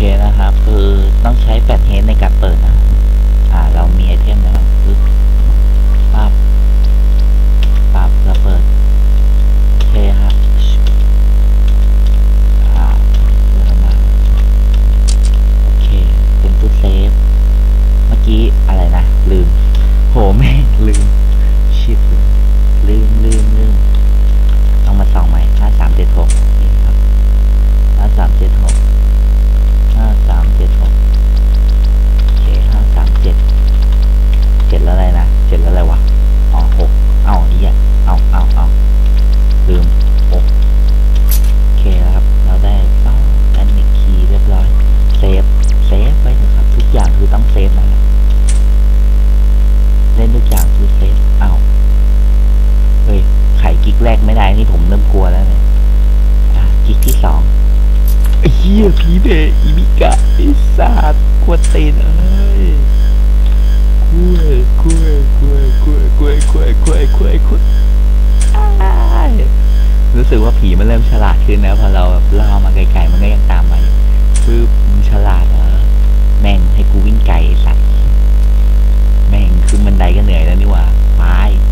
นะครับคือต้องใช้แฟลชเฮดในการเปิดนะเรามีไอเทมนะครับปึ๊บปั๊บปั๊บเราเปิดโอเคครับเปิดมาโอเคเป็นตู้เซฟเมื่อกี้อะไรนะลืมโหแม่งลืมชิบลืมต้องมาส่องใหม่5376นี่ครับ5376โอเค537แล้วอะไรนะ7แล้วอะไรวะอ๋อ6อีกเอาลืม6โอเคแล้วครับเราได้แอนนิกคีย์เรียบร้อยเซฟไว้เถอะครับทุกอย่างคือต้องเซฟนะครับเล่นทุกอย่างคือเซฟเฮ้ยไขกิ๊กแรกไม่ได้นี่ผมเริ่มกลัวแล้วเนี่ยกิ๊กที่2ไอ้เหี้ยผีเบะอีมิกะไอ้สัตว์กวนตีนกล้วยรู้สึกว่าผีมันเริ่มฉลาดขึ้นนะพอเราล่อมาไกลๆมันก็ยังตามมาปึ๊บมึงฉลาดเหรอแม่งให้กูวิ่งไกลไอ้สัตว์แม่งขึ้นบันไดก็เหนื่อยแล้วนี่หว่าไป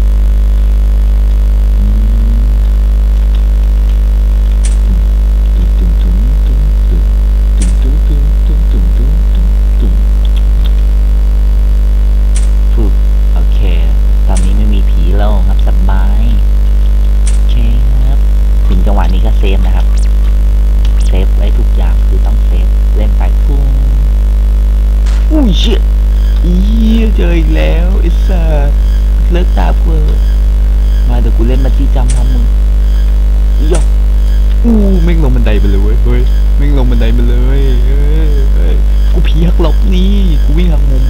โอเคตอนนี้ไม่มีผีแล้วครับสบายโอเคครับถึงจังหวะนี้ก็เซฟนะครับเซฟไว้ทุกอย่างคือต้องเซฟเล่นไปพุ่งอุ้ยเชี่ยเจออีกแล้วไอ้สัสเลิกตาเพื่อมาเดี๋ยวกูเล่นมาที่จำทำมึงย่อแม่งลงบันไดไปเลยเว้ยแม่งลงบันไดไปเลยกูผีหักหลบนี่กูวิ่งหักมุม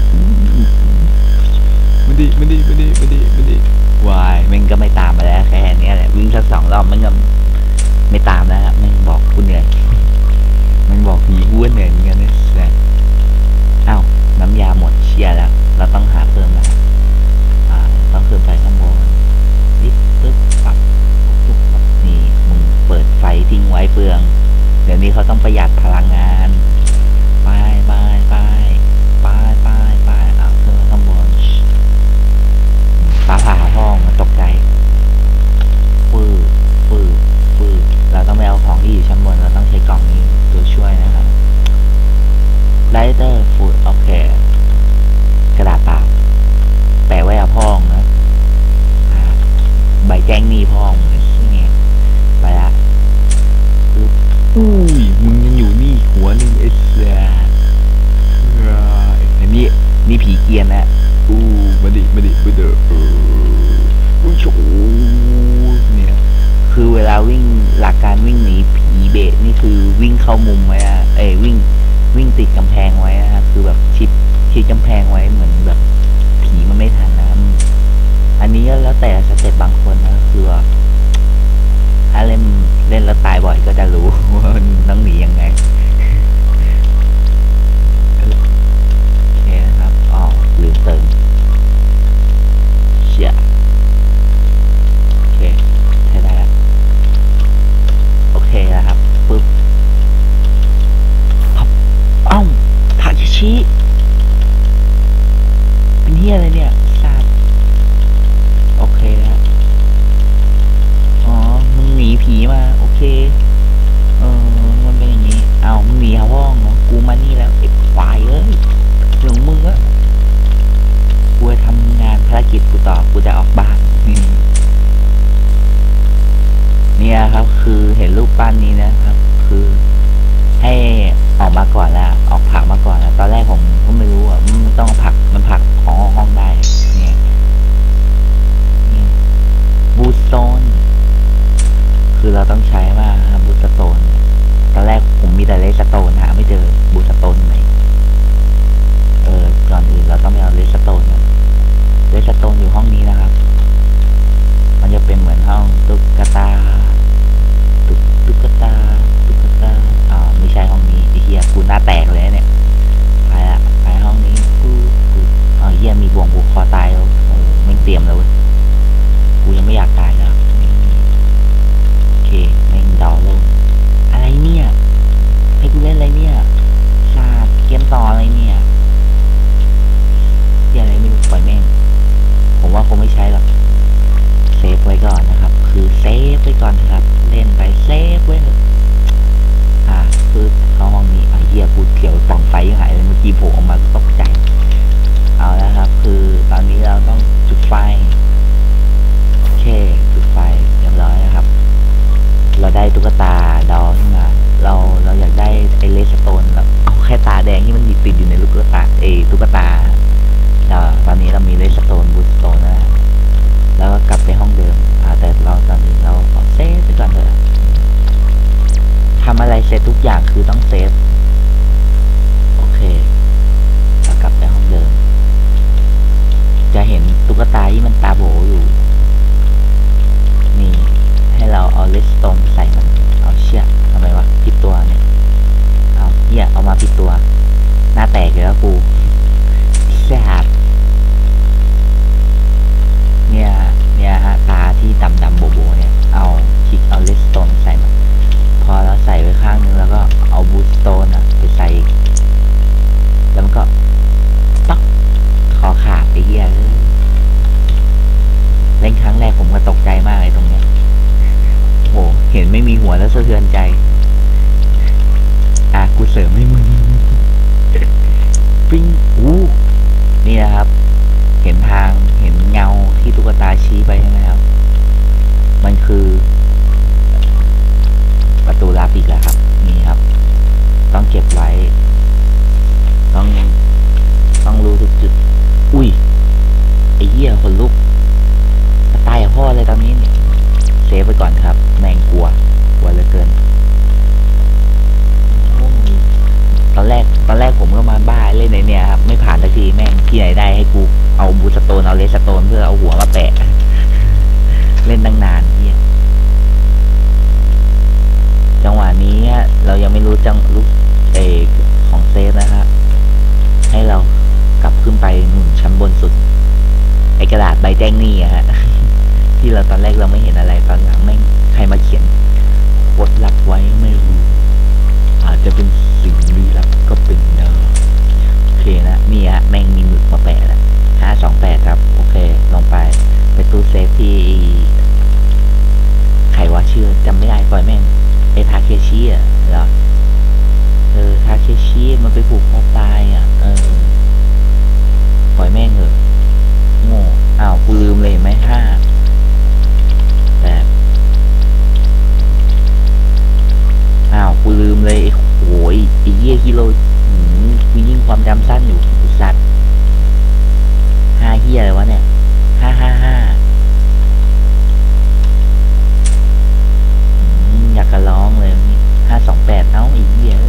มาดิวายแม่งก็ไม่ตามมาแล้วแค่นี้แหละวิ่งสัก2 รอบมันก็ไม่ตามแล้วครับแม่งบอกกูเหนื่อยมันบอกผีกูเหนื่อยเหมือนกันนะน้ำยาหมดเชียร์แล้วเราต้องหาเพิ่มนะต้องขึ้นไปข้างบนปึ๊บปรับนี่มึงเปิดไฟทิ้งไว้เปลืองเดี๋ยวนี้เขาต้องประหยัดพลังงานไปขึ้นมาข้างบนฟ้าผ่าห้องมันตกใจฟืเราต้องไปเอาของที่อยู่ชั้นบนเราต้องใช้กล่องนี้ตัวช่วยนะครับไลเตอร์ฟูดโอเคกระดาษเปล่าแปะไว้เอาพ่องนะใบแจ้งมีพ่องเนี่ยไปละมึงยังอยู่นี่หัวหนึ่งอันนี้ผีเกียนนะมาดิโชเนี่ยคือเวลาวิ่งหลักการวิ่งหนีผีเบะนี่คือวิ่งเข้ามุมไว้วิ่งติดกำแพงไว้นะครับคือแบบชิดกำแพงไว้เหมือนแบบผีมันไม่ทันนะอันนี้ก็แล้วแต่สเต็ปบางคนนะคือว่าถ้าเล่นแล้วตายบ่อยก็จะรู้ว่ามันต้องหนียังไงโอเคนะครับลืมเติมเชี่ยโอเคใช้ได้แล้วโอเคนะครับปึ๊บทาเคชิเป็นเฮียอะไรเนี่ยซาดโอเคแล้วมึงหนีผีมาโอเคมันเป็นอย่างนี้มึงหนีห้องเนาะกูมานี่แล้วไอ้ควายเอ้ยเรื่องมึงอะกูจะทำงานภารกิจกูต่อกูจะออกบ้านเนี่ยครับคือเห็นรูปปั้นนี้นะครับคือให้ออกมาก่อนแล้วออกผักมาก่อนแล้วตอนแรกผมก็ไม่รู้อ่ะมันต้องผักมันผักของห้องได้เนี่ยบูสโตนคือเราต้องใช้มากครับบูสโตนตอนแรกผมมีแต่เลสโตนหาไม่เจอบูสโตนไหนก่อนอื่นเราต้องไปเอาเลสโตนเลสโตนอยู่ห้องนี้นะครับมันจะเป็นเหมือนห้องตุ๊กตาไม่ใช่ห้องนี้ไอ้เหี้ยกูหน้าแตกเลยเนี่ยไปห้องนี้เหี้ยมีบ่วงผูกคอตายแล้วไม่เตรียมแล้วเว้ยกูยังไม่อยากตายแล้วโอเคแม่งดอลลงอะไรเนี่ยให้กูเล่นอะไรเนี่ยซาล่ออกมาตกใจเอาแล้วครับคือตอนนี้เราต้องจุดไฟโอเคจุดไฟเรียบร้อยนะครับเราได้ตุ๊กตาดอขึ้นมาเราอยากได้ไอเลสโตนแบบเอาแค่ตาแดงที่มันติดอยู่ในลูกตุ๊กตาตุ๊กตาตอนนี้เรามีเลสโตนบูสโตนแล้วแล้วก็กลับไปห้องเดิมแต่ตอนนี้เราขอเซฟไปก่อนเลยทำอะไรเสร็จทุกอย่างคือต้องเซฟโอเคเรากลับไปห้องเดิมจะเห็นตุ๊กตาที่มันตาโบอยู่นี่ให้เราเอาเลสโตนใส่มันเอาเชี่ยทำไมวะผิดตัวเนี่ยเอาเหี้ยเอามาผิดตัวหน้าแตกเลยแล้วกูแซ่บเนี่ยฮะตาที่ดำโบเนี่ยเอาคลิกเอาเลสโตนใส่มันพอเราใส่ไว้ข้างนึงแล้วก็เอาบูสโตนไปใส่แล้วมันก็ปักคอขาดไอ้เหี้ยเล่นครั้งแรกผมก็ตกใจมากเลยตรงเนี้ยโหเห็นไม่มีหัวแล้วสะเทือนใจกูเสริมให้มึงปิ้งนี่นะครับเห็นทางเห็นเงาที่ตุ๊กตาชี้ไปใช่ไหมครับมันคือประตูลับอีกแล้วครับนี่ครับต้องเก็บไว้ต้องรู้ทุกจุดอุ้ยไอ้เหี้ยคนลุกตายกับพ่อเลยตอนนี้เนี่ยเซฟไปก่อนครับแม่งกลัวเหลือเกินตอนแรกผมก็มาบ้าเล่นในเนี่ยครับไม่ผ่านสักทีแม่งที่ไหนได้ให้กูเอาบูสโตนเอาเลสโตนเพื่อเอาหัวมาแปะเล่นตั้งนานเนี่ยจังหวะนี้เรายังไม่รู้ลูกของเซฟนะครับให้เรากลับขึ้นไปหนุนชั้นบนสุดไอกระดาษใบแจ้งหนี้ฮะที่เราตอนแรกเราไม่เห็นอะไรตอนหลังแม่งใครมาเขียนกดลับไว้ไม่รู้อาจจะเป็นสิ่งลี้ลับก็เป็นได้โอเคนะนี่ฮะแม่งมีหมึกมาแปะแล้ว528ครับโอเคลงไปตู้เซฟที่ใครว่าชื่อจำไม่ได้ปล่อยแม่งทาเคชิเหรอทาเคชิมันไปผูกคอตายปล่อยแม่งโง่กูลืมเลยไหมแบบกูลืมเลยโอ้ยไอ้เหี้ยกิโลมียิ่งความจำสั้นอยู่สัตว์5เหี้ยอะไรวะเนี่ย555อยากจะร้องเลย528อีกเหี้ย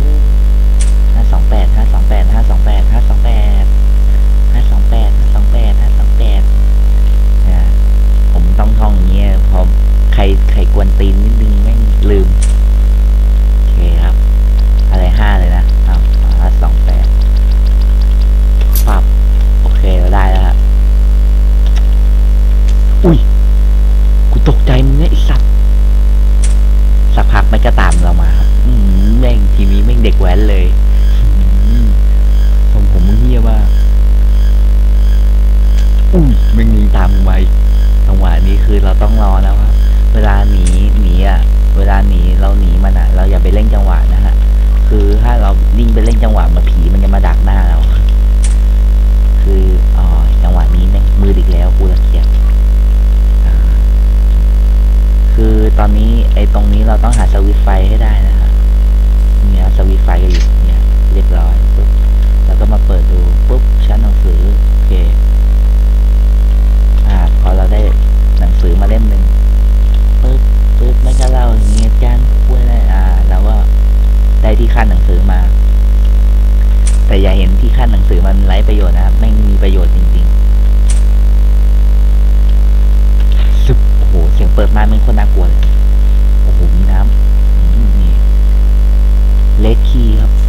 ผมต้องท่องเงี้ยพอใครกวนตีนนิดนึงแม่งลืมโอเคครับอะไร5เลยนะ528ปั๊บโอเคเราได้แล้วครับอุ้ยกูตกใจมึงเนี่ยไอ้สัตว์สักพักมันก็ตามเรามาครับแม่งทีนี้แม่งเด็กแว้นเลยผมมึงเหี้ยมากแม่งตามมาจังหวะนี้คือเราต้องรอแล้วครับเวลาหนีเวลาหนีเราหนีมันเราอย่าไปเล่นจังหวะนะฮะคือถ้าเราวิ่งไปเล่นจังหวะมาผีมันจะมาดักหน้าเราคือจังหวะนี้แม่งมืดอีกแล้วกูละเกียดคือตอนนี้ตรงนี้เราต้องหาสวิตช์ไฟให้ได้นะฮะเนี่ยสวิตช์ไฟก็อยู่เนี่ยเรียบร้อยปุ๊บแล้วก็มาเปิดดูปุ๊บชั้นหนังสือโอเคพอเราได้หนังสือมาเล่มหนึ่งปึ๊บไม่ก็เล่าอย่างเงี้ยจานพูดอะไรเราก็ได้ที่ขั้นหนังสือมาแต่อย่าเห็นที่ขั้นหนังสือมันไร้ประโยชน์นะครับไม่มีประโยชน์จริงๆซึบโอ้โหเสียงเปิดมาเป็นคนน่ากลัวเลยโอ้โหมีน้ำนี่เลดคีย์ครับ